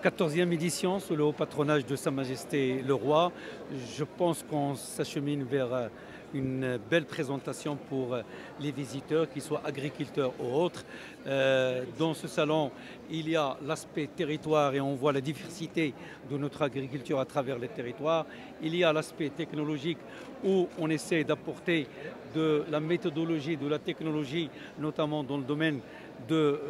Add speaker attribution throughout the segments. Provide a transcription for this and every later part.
Speaker 1: 14e édition sous le haut patronage de Sa Majesté le Roi. Je pense qu'on s'achemine vers une belle présentation pour les visiteurs, qu'ils soient agriculteurs ou autres. Dans ce salon, il y a l'aspect territoire et on voit la diversité de notre agriculture à travers les territoires. Il y a l'aspect technologique où on essaie d'apporter de la méthodologie, de la technologie, notamment dans le domaine de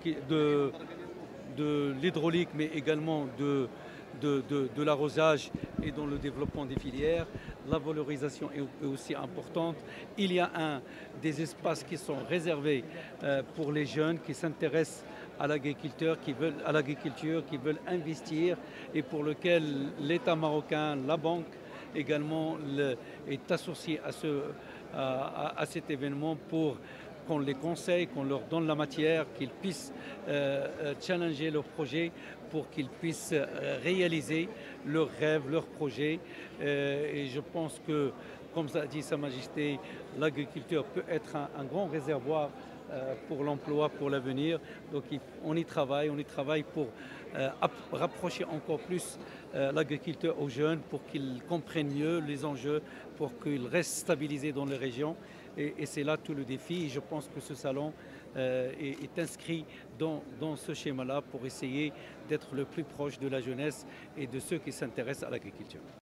Speaker 1: l'hydraulique, mais également de l'arrosage et dans le développement des filières. La valorisation est aussi importante. Il y a des espaces qui sont réservés pour les jeunes qui s'intéressent à l'agriculture, qui veulent investir et pour lequel l'État marocain, la banque également est associé à cet événement pour qu'on les conseille, qu'on leur donne la matière, qu'ils puissent challenger leurs projets pour qu'ils puissent réaliser leurs rêves, leurs projets. Et je pense que, comme ça a dit Sa Majesté, l'agriculture peut être un grand réservoir pour l'emploi, pour l'avenir. Donc on y travaille pour rapprocher encore plus l'agriculteur aux jeunes pour qu'ils comprennent mieux les enjeux, pour qu'ils restent stabilisés dans les régions. Et c'est là tout le défi. Et je pense que ce salon est inscrit dans ce schéma-là pour essayer d'être le plus proche de la jeunesse et de ceux qui s'intéressent à l'agriculture.